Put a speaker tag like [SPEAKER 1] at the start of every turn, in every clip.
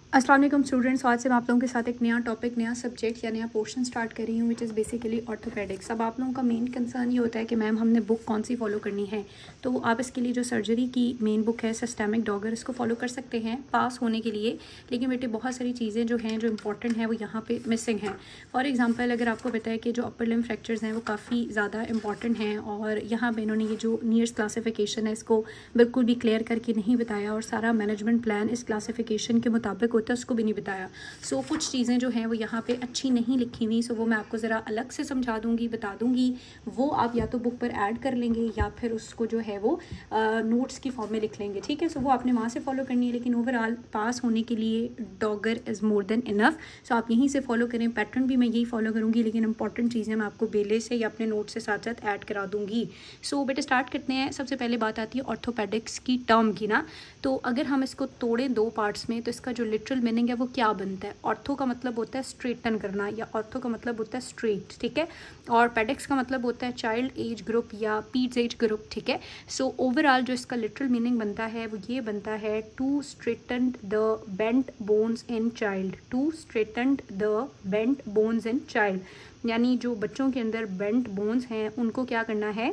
[SPEAKER 1] अस्सलाम वालेकुम स्टूडेंट्स, आज से मैं आप लोगों के साथ एक नया टॉपिक, नया सब्जेक्ट या नया पोर्शन स्टार्ट कर रही हूँ विच इज़ बेसिकली ऑर्थोपेडिक्स। अब आप लोगों का मेन कंसर्न ये होता है कि मैम हमने बुक कौन सी फॉलो करनी है, तो आप इसके लिए जो सर्जरी की मेन बुक है सिस्टेमिक डॉगर, इसको फॉलो कर सकते हैं पास होने के लिए। लेकिन बेटे बहुत सारी चीज़ें जो हैं जो इंपॉर्टेंट हैं वो यहाँ पर मिसिंग हैं। फॉर एग्जाम्पल अगर आपको पता है कि जो अपर लिम्ब फ्रैक्चर्स हैं वो काफ़ी ज़्यादा इंपॉर्टेंट हैं और यहाँ पर इन्होंने ये जो नियर्स क्लासिफिकेशन है इसको बिल्कुल भी क्लियर करके नहीं बताया और सारा मैनेजमेंट प्लान इस क्लासिफिकेशन के मुताबिक होता है उसको भी नहीं बताया। सो कुछ चीज़ें जो हैं वो यहाँ पे अच्छी नहीं लिखी हुई, सो वो मैं आपको ज़रा अलग से समझा दूँगी, बता दूँगी। वो आप या तो बुक पर ऐड कर लेंगे या फिर उसको जो है वो नोट्स की फॉर्म में लिख लेंगे, ठीक है। सो वो आपने वहाँ से फॉलो करनी है, लेकिन ओवरऑल पास होने के लिए डॉगर is more than enough. So आप यहीं से फॉलो करें। पैटर्न भी मैं यही फॉलो करूँगी, लेकिन इंपॉर्टेंट चीज़ें मैं आपको बेले से या अपने नोट से साथ साथ ऐड करा दूँगी। सो बेटे स्टार्ट करते हैं। सबसे पहले बात आती है ऑर्थोपेडिक्स की टर्म की ना। तो अगर हम इसको तोड़ें दो पार्ट्स में तो इसका जो लिटरल मीनिंग है वो क्या बनता है। ऑर्थो का मतलब होता है स्ट्रेटन करना या ऑर्थो का मतलब होता है स्ट्रेट, ठीक है। और पेडिक्स का मतलब होता है चाइल्ड एज ग्रुप या पीड्स एज ग्रुप, ठीक है। सो ओवरऑल जो इसका लिटरल मीनिंग बनता है वो ये बनता है to straighten the bent bones in child, to straighten the bent bones in child. यानी जो बच्चों के अंदर बेंट बोन्स हैं उनको क्या करना है,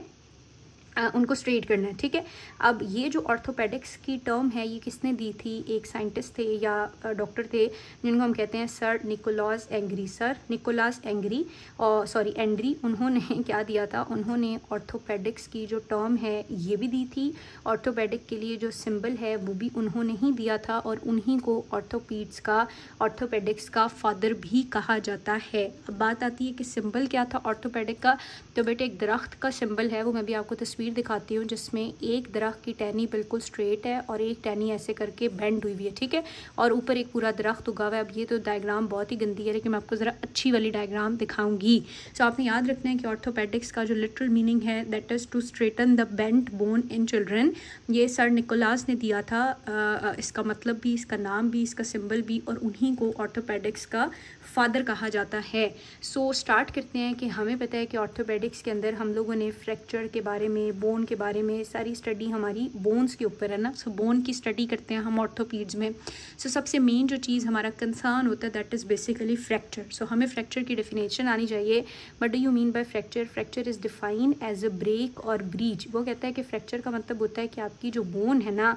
[SPEAKER 1] उनको स्ट्रेट करना है, ठीक है। अब ये जो ऑर्थोपेडिक्स की टर्म है ये किसने दी थी, एक साइंटिस्ट थे या डॉक्टर थे जिनको हम कहते हैं sir Nicolas Andry, sir Nicolas Andry और सॉरी एंड्री। उन्होंने क्या दिया था, उन्होंने ऑर्थोपेडिक्स की जो टर्म है ये भी दी थी। ऑर्थोपेडिक के लिए जो सिंबल है वो भी उन्होंने ही दिया था और उन्हीं को ऑर्थोपीड्स का, ऑर्थोपेडिक्स का फादर भी कहा जाता है। अब बात आती है कि सिंबल क्या था ऑर्थोपेडिक का। तो बेटे एक दरख्त का सिंबल है, वो मैं भी आपको तस्वीर दिखाती हूँ, जिसमें एक दरख्त की टहनी बिल्कुल स्ट्रेट है और एक टहनी ऐसे करके बेंड हुई हुई है, ठीक है। और ऊपर एक पूरा दरख्त उगा हुआ है। अब ये तो डायग्राम बहुत ही गंदी है, लेकिन मैं आपको ज़रा अच्छी वाली डायग्राम दिखाऊंगी। सो आपने याद रखना है कि ऑर्थोपेडिक्स का जो लिटरल मीनिंग है that is to straighten the bent bone in children. ये सर निकोलास ने दिया था। इसका मतलब भी, इसका नाम भी, इसका सिंबल भी, और उन्हीं को ऑर्थोपेडिक्स का फादर कहा जाता है। सो स्टार्ट करते हैं कि हमें पता है कि ऑर्थोपेडिक्स के अंदर हम लोगों ने फ्रैक्चर के बारे में, बोन के बारे में, सारी स्टडी हमारी बोन्स के ऊपर है ना। सो बोन की स्टडी करते हैं हम ऑर्थोपीड्स में। सो सबसे मेन जो चीज़ हमारा कंसर्न होता है that is basically fracture. So हमें फ्रैक्चर की डेफिनेशन आनी चाहिए। But do you mean by fracture? Fracture is define as a break or breach. वो कहता है कि फ्रैक्चर का मतलब होता है कि आपकी जो बोन है ना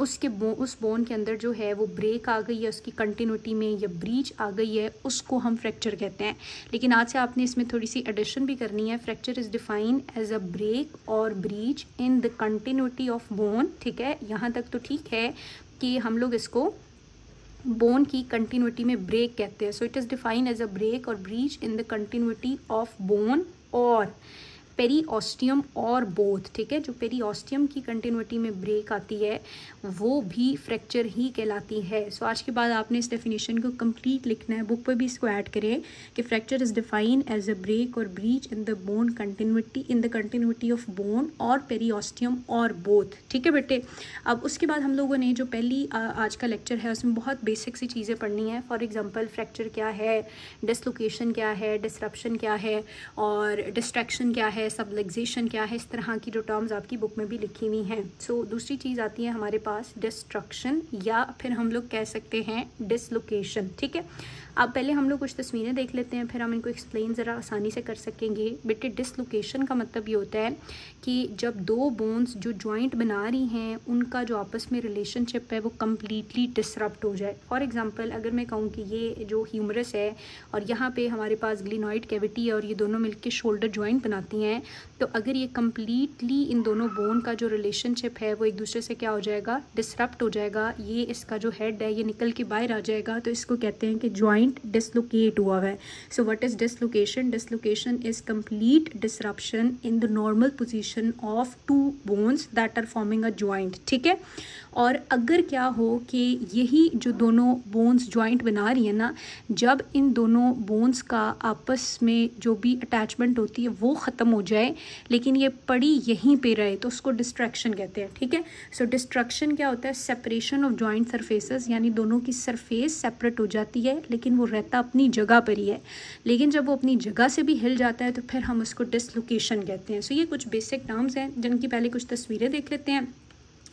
[SPEAKER 1] उस बोन के अंदर जो है वो ब्रेक आ गई है, उसकी कंटिन्यूटी में या ब्रीच आ गई है, उसको हम फ्रैक्चर कहते हैं। लेकिन आज से आपने इसमें थोड़ी सी एडिशन भी करनी है। Fracture is define as a break or breach in the continuity of bone, ठीक है। यहाँ तक तो ठीक है कि हम लोग इसको बोन की कंटिन्यूटी में ब्रेक कहते हैं। So it is define as a break or breach in the continuity of bone or periosteum और बोथ, ठीक है। जो पेरीऑस्टियम की कंटिन्यूटी में ब्रेक आती है वो भी फ्रैक्चर ही कहलाती है। सो आज के बाद आपने इस डेफिनेशन को कंप्लीट लिखना है, बुक पर भी इसको ऐड करें कि fracture is define as a break or breach in the bone continuity, in the continuity of bone or periosteum और बोथ, ठीक है बेटे। अब उसके बाद हम लोगों ने जो पहली आज का लेक्चर है उसमें बहुत बेसिक सी चीज़ें पढ़नी है। फॉर एग्जाम्पल फ्रैक्चर क्या है, डिसलोकेशन क्या है, डिसरप्शन क्या है और डिस्ट्रैक्शन क्या है, सबलक्सेशन क्या है, इस तरह की जो टर्म्स आपकी बुक में भी लिखी हुई हैं। सो दूसरी चीज़ आती है हमारे पास डिस्ट्रक्शन या फिर हम लोग कह सकते हैं डिसलोकेशन, ठीक है। अब पहले हम लोग कुछ तस्वीरें देख लेते हैं, फिर हम इनको एक्सप्लेन ज़रा आसानी से कर सकेंगे। बेटे डिसलोकेशन का मतलब ये होता है कि जब दो बोन्स जो जॉइंट बना रही हैं उनका जो आपस में रिलेशनशिप है वो कम्प्लीटली डिसरप्ट हो जाए। फॉर एग्जांपल अगर मैं कहूँ कि ये जो ह्यूमरस है और यहाँ पे हमारे पास ग्लिनॉइड कैविटी है और ये दोनों मिलकर शोल्डर जॉइंट बनाती हैं, तो अगर ये कम्प्लीटली इन दोनों बोन का जो रिलेशनशिप है वो एक दूसरे से क्या हो जाएगा, डिसरप्ट हो जाएगा। ये इसका जो हेड है ये निकल के बाहर आ जाएगा, तो इसको कहते हैं कि जॉइंट डिसलोकेट हुआ है। So what is dislocation? Dislocation is complete disruption in the normal position of two bones that are forming a joint, ठीक है। और अगर क्या हो कि यही जो दोनों बोन्स जॉइंट बना रही है ना, जब इन दोनों बोन्स का आपस में जो भी अटैचमेंट होती है वो ख़त्म हो जाए लेकिन ये पड़ी यहीं पे रहे, तो उसको डिस्ट्रैक्शन कहते हैं, ठीक है। सो डिस्ट्रक्शन क्या होता है? सेपरेशन ऑफ जॉइंट सरफेसेस, यानी दोनों की सरफेस सेपरेट हो जाती है लेकिन वो रहता अपनी जगह पर ही है। लेकिन जब वो अपनी जगह से भी हिल जाता है तो फिर हम उसको डिसलोकेशन कहते हैं। सो ये कुछ बेसिक टर्म्स हैं जिनकी पहले कुछ तस्वीरें देख लेते हैं।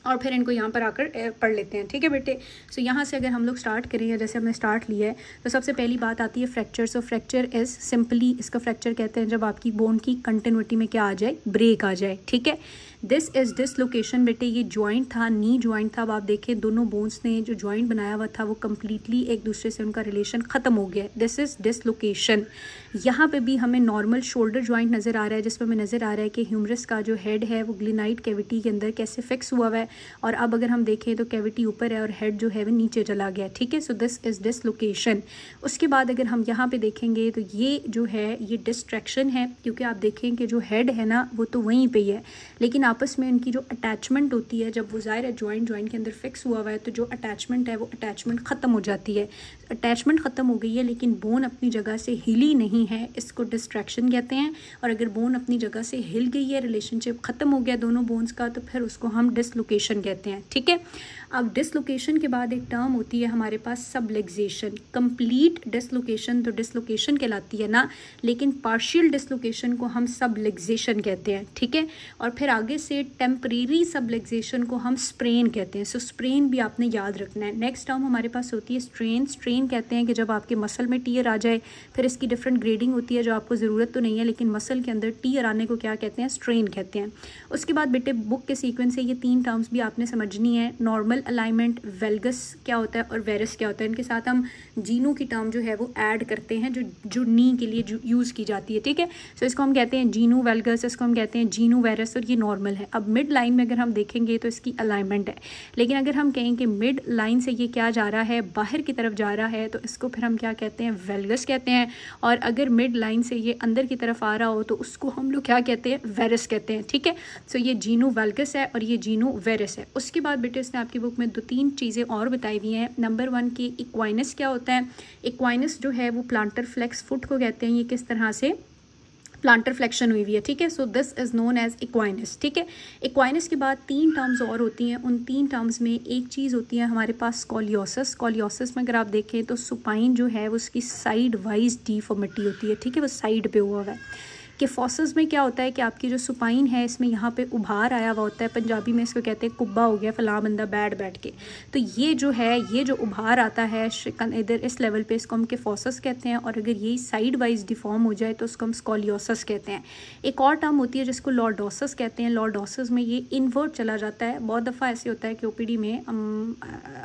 [SPEAKER 1] और फिर इनको यहाँ पर आकर पढ़ लेते हैं, ठीक है बेटे। सो यहाँ से अगर हम लोग स्टार्ट करें, जैसे हमने स्टार्ट लिया है, तो सबसे पहली बात आती है fracture. So fracture is simply, इसका फ्रैक्चर कहते हैं जब आपकी बोन की कंटिन्यूटी में क्या आ जाए, ब्रेक आ जाए, ठीक है। दिस इज़ डिसलोकेशन बेटे, ये जॉइंट था, नी जॉइंट था। अब आप देखें दोनों बोन्स ने जो जॉइंट बनाया हुआ था वो कम्प्लीटली एक दूसरे से उनका रिलेशन ख़त्म हो गया। This is dislocation. यहाँ पे भी हमें नॉर्मल शोल्डर जॉइंट नज़र आ रहा है, जिसमें हमें नज़र आ रहा है कि ह्यूमरस का जो हेड है वो ग्लिनाइड कैविटी के अंदर कैसे फिक्स हुआ हुआ है, और अब अगर हम देखें तो कैविटी ऊपर है और हेड जो है वो नीचे चला गया, ठीक है। So this is dislocation. उसके बाद अगर हम यहाँ पे देखेंगे तो ये जो है ये डिस्ट्रैक्शन है, क्योंकि आप देखें कि जो हेड है ना वो तो वहीं पे ही है, लेकिन आपस में उनकी जो अटैचमेंट होती है, जब वो ज़ाहिर है जॉइंट के अंदर फिक्स हुआ हुआ है, तो जो अटैचमेंट है वो अटैचमेंट ख़त्म हो जाती है। अटैचमेंट ख़त्म हो गई है लेकिन बोन अपनी जगह से हिली नहीं है, इसको डिस्ट्रैक्शन कहते हैं। और अगर बोन अपनी जगह से हिल गई है, रिलेशनशिप ख़त्म हो गया दोनों बोन्स का, तो फिर उसको हम डिसलोकेशन कहते हैं, ठीक है। अब डिसलोकेशन के बाद एक टर्म होती है हमारे पास सबलक्सेशन। कंप्लीट डिसलोकेशन तो डिसलोकेशन कहलाती है ना, लेकिन पार्शियल डिसलोकेशन को हम सबलक्सेशन कहते हैं, ठीक है। और फिर आगे से टेम्परेरी सबलक्सेशन को हम स्प्रेन कहते हैं। सो स्प्रेन भी आपने याद रखना है। नेक्स्ट टर्म हमारे पास होती है स्ट्रेन। स्ट्रेन कहते हैं कि जब आपके मसल में टीयर आ जाए, फिर इसकी डिफरेंट ग्रेडिंग होती है जो आपको ज़रूरत तो नहीं है, लेकिन मसल के अंदर टीयर आने को क्या कहते हैं, स्ट्रेन कहते हैं। उसके बाद बेटे बुक के सीक्वेंस से ये तीन टर्म्स भी आपने समझनी है। नॉर्मल अलाइनमेंट, वेल्गस क्या होता है और वेरस क्या होता है, इनके साथ हम जीनू की टर्म जो है वो ऐड करते हैं, जो नी के लिए यूज़ की जाती है, ठीक है। सो इसको हम कहते हैं जीनू वेल्गस, इसको हम कहते हैं जीनू वेरस, और ये नॉर्मल है। अब मिड लाइन में अगर हम देखेंगे तो इसकी अलाइनमेंट है, लेकिन अगर हम कहें कि मिड लाइन से ये क्या जा रहा है, बाहर की तरफ जा रहा है, तो इसको फिर हम क्या कहते हैं, वेल्गस कहते हैं। और अगर मिड लाइन से ये अंदर की तरफ आ रहा हो तो उसको हम लोग क्या कहते हैं, वेरस कहते हैं, ठीक है। सो ये जीनू वेल्गस है और ये जीनू वेरस है। उसके बाद बेटे इसने आपकी बुक में 2-3 चीज़ें और बताई हुई हैं। नंबर 1 की इक्वाइनस क्या होता है। इक्वाइनस जो है वो प्लांटर फ्लेक्स फुट को कहते हैं। ये किस तरह से प्लांटर फ्लेक्शन हुई हुई है, ठीक है। So this is known as equinus, ठीक है। इक्वाइनस के बाद 3 टर्म्स और होती हैं। उन 3 टर्म्स में एक चीज़ होती है हमारे पास स्कोलियोसिस। स्कोलियोसिस में अगर आप देखें तो सुपाइन जो है वो उसकी साइड वाइज डिफॉर्मिटी होती है, ठीक है, वो साइड पे हुआ है। कि फॉसिल्स में क्या होता है कि आपकी जो सुपाइन है इसमें यहाँ पे उभार आया हुआ होता है, पंजाबी में इसको कहते हैं कुब्बा हो गया, फलां बंदा बैठ के। तो ये जो है, ये जो उभार आता है इधर इस लेवल पे, इसको हम किफोसिस कहते हैं। और अगर ये साइड वाइज डिफॉर्म हो जाए तो उसको हम स्कोलियोसिस कहते हैं। एक और टर्म होती है जिसको लॉर्डोसिस कहते हैं। लॉर्डोसिस में ये इन्वर्ट चला जाता है। बहुत दफ़ा ऐसे होता है कि ओपीडी में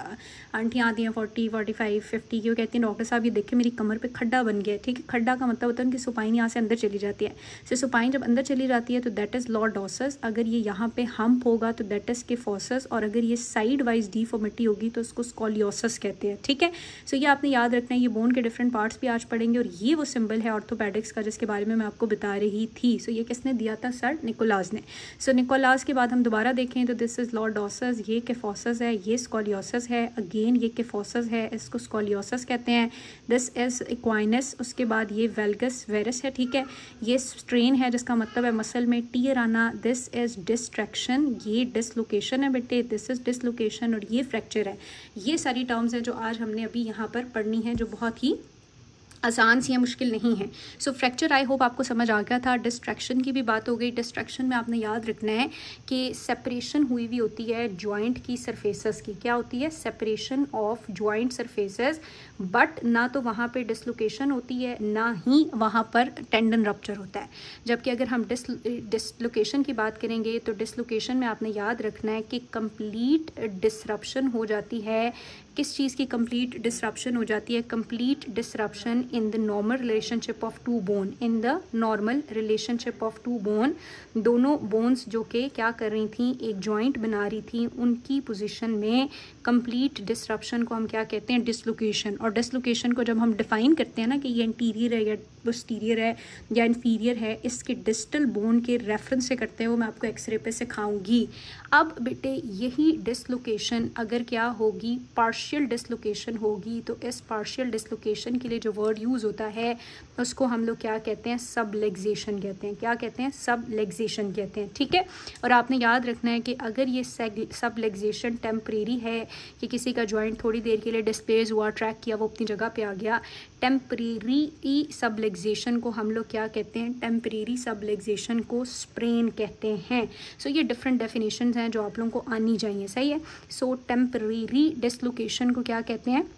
[SPEAKER 1] आंटियाँ आती हैं 40, 45, 50 की, वो कहती हैं डॉक्टर साहब ये देखिए मेरी कमर पे खड्डा बन गया है, ठीक है। खड्डा का मतलब होता है उनकी सुपाइन यहाँ से अंदर चली जाती है। सो सुपाइन जब अंदर चली जाती है तो दैट इज़ लॉर्डोसिस। अगर ये यहाँ पे हम्प होगा तो दैट इज़ किफोसिस, और अगर ये साइड वाइज डिफॉर्मिटी होगी तो उसको स्कोलियोसिस कहते हैं, ठीक है। सो ये आपने याद रखना है। ये बोन के डिफरेंट पार्ट्स भी आज पढ़ेंगे, और ये वो सिंबल है ऑर्थोपेडिक्स का जिसके बारे में मैं आपको बता रही थी। सो ये किसने दिया था, सर निकोलास ने। सो निकोलास के बाद हम दोबारा देखें तो दिस इज़ लॉर्डोसिस, ये किफोसिस है, ये स्कोलियोसिस है, अगेन ये किफोसिस है, इसको स्कोलियोसिस कहते हैं। This is equinus. उसके बाद ये वेल्गस वेरस है, ठीक है। ये स्ट्रेन है जिसका मतलब है मसल में टीयर आना। दिस इज़ डिस्ट्रैक्शन, ये डिसलोकेशन है बेटे, दिस इज़ डिसलोकेशन, और ये फ्रैक्चर है। ये सारी टर्म्स हैं जो आज हमने अभी यहाँ पर पढ़नी है, जो बहुत ही आसान सी है, मुश्किल नहीं है। सो फ्रैक्चर आई होप आपको समझ आ गया था। डिस्ट्रैक्शन की भी बात हो गई। डिस्ट्रैक्शन में आपने याद रखना है कि सेपरेशन हुई हुई होती है जॉइंट की सरफेसेस की। क्या होती है, separation of joint surfaces, but ना तो वहाँ पे डिसलोकेशन होती है ना ही वहाँ पर टेंडन रप्चर होता है। जबकि अगर हम डिसलोकेशन की बात करेंगे तो डिसलोकेशन में आपने याद रखना है कि कंप्लीट डिसरप्शन हो जाती है। किस चीज़ की कंप्लीट डिसरप्शन हो जाती है, complete disruption in the normal relationship of two bone, in the normal relationship of two bone. दोनों बोन्स जो कि क्या कर रही थी, एक जॉइंट बना रही थी, उनकी पोजीशन में कंप्लीट डिसरप्शन को हम क्या कहते हैं, डिसलोकेशन। और डिसलोकेशन को जब हम डिफाइन करते हैं ना कि ये इंटीरियर है या पोस्टीरियर है या इन्फीरियर है, इसके डिस्टल बोन के रेफरेंस से करते हैं, वो मैं आपको एक्सरे पे सिखाऊंगी। अब बेटे यही डिसलोकेशन अगर क्या होगी, पार्शियल पार्शियल डिसलोकेशन होगी तो इस पार्शियल डिसलोकेशन के लिए जो वर्ड यूज़ होता है उसको हम लोग क्या कहते हैं, सबलेक्सेशन कहते हैं। क्या कहते हैं, सबलेक्सेशन कहते हैं, ठीक है। और आपने याद रखना है कि अगर ये सबलेक्सेशन टेम्परेरी है कि किसी का जॉइंट थोड़ी देर के लिए डिस्प्लेस हुआ, ट्रैक किया, वो अपनी जगह पे आ गया, टेम्परेरी सबलेक्सेशन को हम लोग क्या कहते हैं, टेम्परेरी सबलेक्सेशन को स्प्रेन कहते हैं। सो ये डिफरेंट डेफिनेशंस हैं जो आप लोगों को आनी चाहिए, सही है। सो टेम्परेरी डिसलोकेशन को क्या कहते हैं,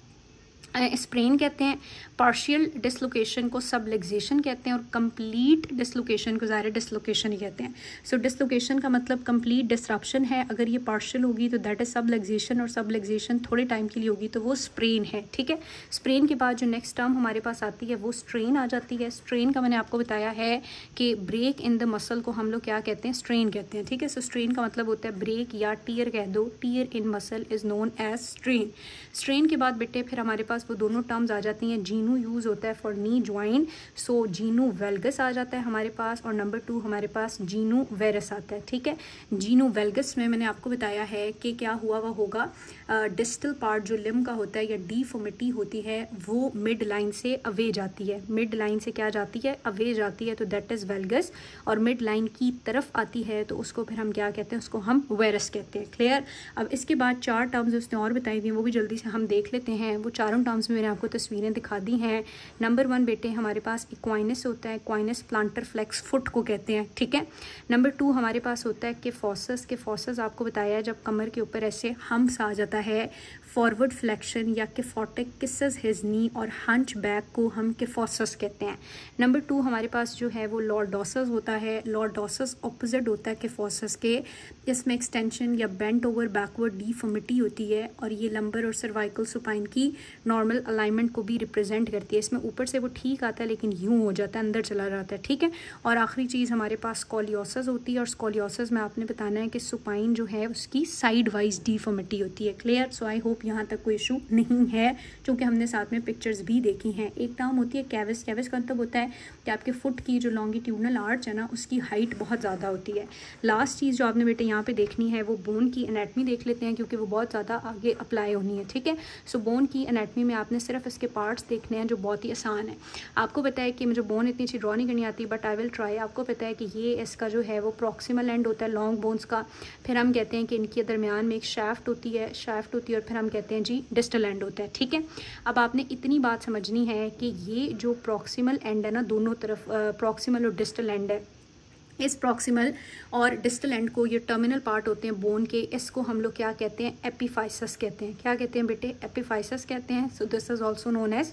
[SPEAKER 1] स्प्रेन कहते हैं। पार्शियल डिसलोकेशन को सबलेक्सेशन कहते हैं और कंप्लीट डिसलोकेशन को ज़ाहिर डिसलोकेशन ही कहते हैं। सो डिसलोकेशन का मतलब कंप्लीट डिसरप्शन है। अगर ये पार्शियल होगी तो दैट इज सबलेक्सेशन, और सबलेक्सेशन थोड़े टाइम के लिए होगी तो वो स्प्रेन है, ठीक है। स्प्रेन के बाद जो नेक्स्ट टर्म हमारे पास आती है वो स्ट्रेन आ जाती है। स्ट्रेन का मैंने आपको बताया है कि ब्रेक इन द मसल को हम लोग क्या कहते हैं, स्ट्रेन कहते हैं, ठीक है। सो स्ट्रेन का मतलब होता है ब्रेक या टीयर कह दो, tear in muscle is known as strain. Strain के बाद बेटे फिर हमारे पास वो दोनों टर्म्स आ जाती हैं। जीनू यूज़ होता है for knee joint, so genu valgus आ जाता है हमारे पास, और नंबर 2 हमारे पास जीनू वेरस आता है, ठीक है। जीनू वेल्गस में मैंने आपको बताया है कि क्या हुआ हुआ होगा, डिस्टल पार्ट जो लिम्ब का होता है या डीफॉर्मिटी होती है वो मिड लाइन से अवे जाती है। मिड लाइन से क्या जाती है, अवे जाती है, तो दैट इज़ वेल्गस। और मिड लाइन की तरफ आती है तो उसको फिर हम क्या कहते हैं, उसको हम वेरस कहते हैं। क्लियर। अब इसके बाद 4 टर्म्स उसने और बताई थी, वो भी जल्दी से हम देख लेते हैं। वो चारों टर्म्स में मैंने आपको तस्वीरें दिखा दी हैं। नंबर 1 बेटे हमारे पास इक्वाइनस होता है, इक्वाइनस प्लांटर फ्लेक्स फुट को कहते हैं, ठीक है। नंबर 2 हमारे पास होता है किफोसस। किफोसस आपको बताया है जब कमर के ऊपर ऐसे हम्स आ जाता है, फॉरवर्ड फ्लेक्शन या किफोटिक किसेस हिज नी, और हंच बैक को हम किफोसस कहते हैं। नंबर 2 हमारे पास जो है वो लॉर्डोसस होता है। लॉर्डोसस ऑपोजिट होता है किफोसस के। इसमें एक्सटेंशन या बेंट ओवर बैकवर्ड डीफॉर्मिटी होती है, और ये लंबर और सर्वाइकल सुपाइन की नॉर्मल अलाइनमेंट को भी रिप्रेजेंट करती है। इसमें ऊपर से वो ठीक आता है लेकिन यूं हो जाता है, अंदर चला जाता है, ठीक है। और आखिरी चीज़ हमारे पास स्कोलियोसिस होती है, और स्कोलियोसिस में आपने बताना है कि सुपाइन जो है उसकी साइड वाइज डीफॉर्मिटी होती है। क्लियर। सो आई होप यहाँ तक कोई इशू नहीं है, क्योंकि हमने साथ में पिक्चर्स भी देखी हैं। एक टर्म होती है कैविस। कैविस का मतलब होता है कि आपके फुट की जो लॉन्गिट्यूडनल आर्च है ना उसकी हाइट बहुत ज़्यादा होती है। लास्ट चीज़ जो आपने बेटे यहाँ पे देखनी है वो बोन की एनाटमी देख लेते हैं, क्योंकि वो बहुत ज़्यादा आगे अप्लाई होनी है, ठीक है। सो बोन की एनाटमी में आपने सिर्फ इसके पार्ट्स देखने हैं जो बहुत ही आसान है। आपको पता है कि मुझे बोन इतनी अच्छी ड्रॉ नहीं करनी आती, बट आई विल ट्राई। आपको पता है कि ये इसका जो है वो प्रॉक्सिमल एंड होता है लॉन्ग बोन्स का। फिर हम कहते हैं कि इनके दरमियान में एक शैफ्ट होती है, और फिर हम कहते हैं जी डिस्टल एंड होता है, ठीक है। अब आपने इतनी बात समझनी है कि ये जो प्रॉक्सिमल एंड है ना, दोनों तरफ प्रॉक्सिमल और डिस्टल एंड है, इस प्रॉक्सिमल और डिस्टल एंड को, ये टर्मिनल पार्ट होते हैं बोन के, इसको हम लोग क्या कहते हैं, एपिफाइसस कहते हैं। क्या कहते हैं बेटे, एपिफाइसस कहते हैं। So this is also known as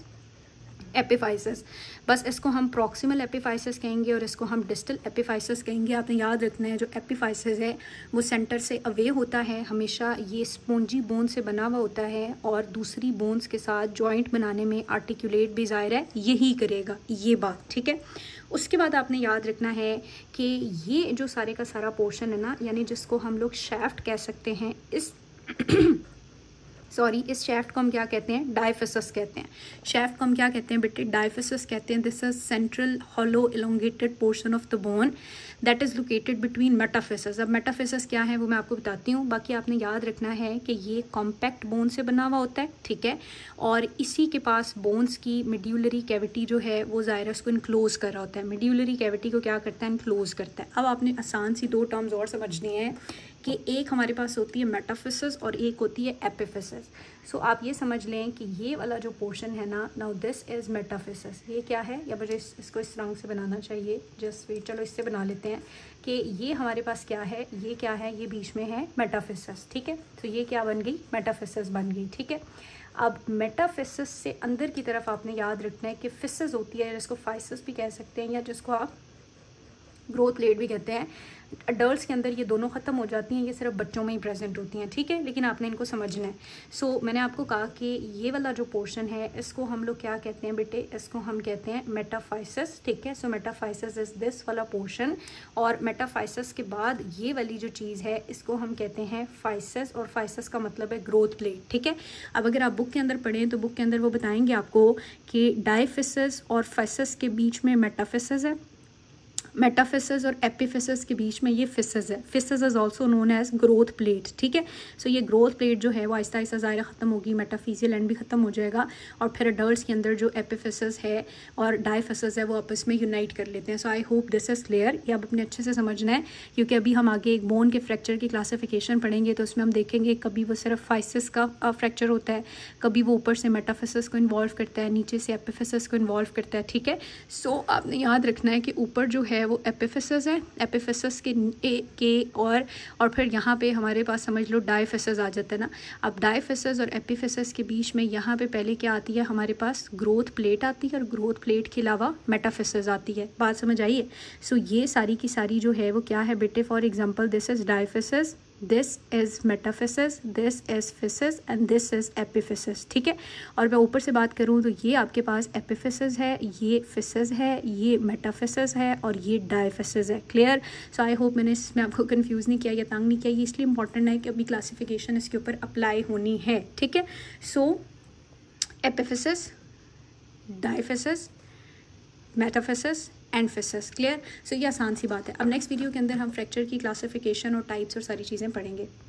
[SPEAKER 1] epiphysis. बस इसको हम प्रॉक्सिमल एपिफाइसस कहेंगे और इसको हम डिस्टल एपिफाइसस कहेंगे। आपने याद रखना है जो एपिफाइसस है वो सेंटर से अवे होता है हमेशा। ये स्पॉन्जी बोन से बना हुआ होता है और दूसरी बोन्स के साथ जॉइंट बनाने में आर्टिकुलेट भी ज़ाहिर है यही करेगा, ये बात, ठीक है। उसके बाद आपने याद रखना है कि ये जो सारे का सारा पोर्शन है ना, यानी जिसको हम लोग शैफ्ट कह सकते हैं, इस इस शैफ्ट को हम क्या कहते हैं, डायफिसस कहते हैं। शैफ्ट को हम क्या कहते हैं बेटे, डायफिसस कहते हैं। This is central hollow elongated portion of the bone that is located between metaphysis. अब मेटाफिसस क्या है वो मैं आपको बताती हूँ। बाकी आपने याद रखना है कि ये कॉम्पैक्ट बोन से बना हुआ होता है, ठीक है। और इसी के पास बोन्स की मेड्यूलरी कैविटी जो है वो ज़ाहिर उसको इनक्लोज कर रहा होता है। मेड्यूलरी कैविटी को क्या करता है, इनक्लोज करता है। अब आपने आसान सी 2 टर्म्स और समझनी है कि एक हमारे पास होती है मेटाफिसस और एक होती है एपिफिसस। सो आप ये समझ लें कि ये वाला जो पोर्शन है ना, नाउ दिस इज़ मेटाफिसस। ये क्या है, या मुझे इसको इस रंग से बनाना चाहिए, जस्ट वेट, चलो इससे बना लेते हैं कि ये हमारे पास क्या है, ये क्या है, ये बीच में है मेटाफिसस, ठीक है। तो ये क्या बन गई, मेटाफिसस बन गई, ठीक है। अब मेटाफिसस से अंदर की तरफ आपने याद रखना है कि फिसस होती है, जिसको फाइसस भी कह सकते हैं या जिसको आप ग्रोथ प्लेट भी कहते हैं। अडल्ट्स के अंदर ये दोनों ख़त्म हो जाती हैं, ये सिर्फ बच्चों में ही प्रेजेंट होती हैं, ठीक है। लेकिन आपने इनको समझना है। सो मैंने आपको कहा कि ये वाला जो पोर्शन है इसको हम लोग क्या कहते हैं बेटे, इसको हम कहते हैं मेटाफाइसस, ठीक है। सो मेटाफाइसस इज़ दिस वाला पोर्शन, और मेटाफाइसस के बाद ये वाली जो चीज़ है इसको हम कहते हैं फाइसस, और फाइसस का मतलब है ग्रोथ प्लेट, ठीक है। अब अगर आप बुक के अंदर पढ़ें तो बुक के अंदर वो बताएंगे आपको कि डायफिसस और फाइसस के बीच में मेटाफिसस है, मेटाफिसिस और एपिफिसिस के बीच में ये फिसिस है। Physis is also known as growth plate, ठीक है। सो ये ग्रोथ प्लेट जो है वो आहिस्ता आहिस्ता ज़ाहिर ख़त्म होगी, मेटाफिजियल एंड भी ख़त्म हो जाएगा, और फिर अडल्ट्स के अंदर जो एपिफिसिस है और डायफिसिस है वो आपस में यूनाइट कर लेते हैं। So I hope this is clear. ये अब अपने अच्छे से समझना है, क्योंकि अभी हम आगे एक बोन के फ्रैक्चर की क्लासिफिकेशन पढ़ेंगे, तो उसमें हम देखेंगे कभी वो सिर्फ फाइसिस का फ्रैक्चर होता है, कभी वो ऊपर से मेटाफिसिस को इन्वॉल्व करता है, नीचे से एपिफिसिस को इन्वॉल्व करता है, ठीक है। सो आपने याद रखना है कि ऊपर जो है वो एपिफिसिस है, एपिफिसिस के और फिर यहाँ पे हमारे पास समझ लो डायफिसिस आ जाता है ना। अब डायफिसिस और एपिफिसिस के बीच में यहाँ पे पहले क्या आती है, हमारे पास ग्रोथ प्लेट आती है, और ग्रोथ प्लेट के अलावा मेटाफिसिस आती है। बात समझ आई है। सो ये सारी की सारी जो है वो क्या है बेटे, for example this is diaphysis, this is metaphysis, this is physis and this is epiphysis, ठीक है। और मैं ऊपर से बात करूँ तो ये आपके पास एपिफिसिस है, ये फिसिस है, ये मेटाफिसिस है, और ये डायफिसिस है। क्लियर। सो आई होप मैंने इसमें आपको कंफ्यूज नहीं किया या तंग नहीं किया। ये इसलिए इंपॉर्टेंट है कि अभी क्लासिफिकेशन इसके ऊपर अप्लाई होनी है, ठीक है। So epiphysis, diaphysis, metaphysis and physis. Clear. So ये आसान सी बात है। अब नेक्स्ट वीडियो के अंदर हम फ्रैक्चर की क्लासिफिकेशन और टाइप्स और सारी चीज़ें पढ़ेंगे।